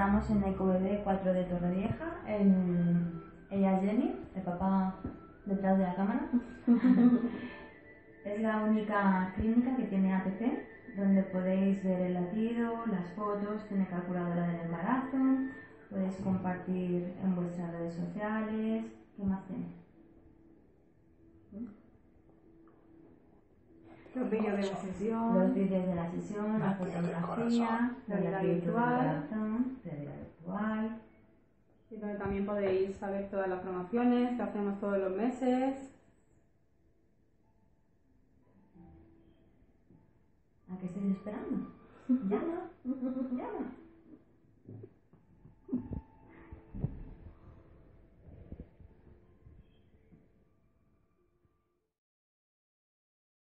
Estamos en EcoBebé 4 de Torrevieja. Ella es Jenny, el papá detrás de la cámara. Es la única clínica que tiene APP, donde podéis ver el latido, las fotos, tiene calculadora del embarazo, podéis compartir en vuestras redes sociales. ¿Qué más tiene? Los vídeos de la sesión. Los vídeos de la sesión, la fotografía, realidad virtual. Realidad virtual. Y donde también podéis saber todas las promociones que hacemos todos los meses. ¿A qué estáis esperando? Llama, llama.